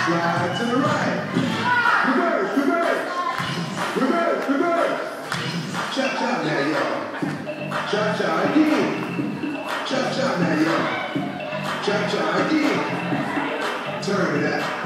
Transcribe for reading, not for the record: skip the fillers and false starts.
Slide to the right. Reverse, reverse. Reverse, reverse. Cha-cha now, y'all. Cha-cha again. Cha-cha now, y'all. Cha-cha again. Turn it out.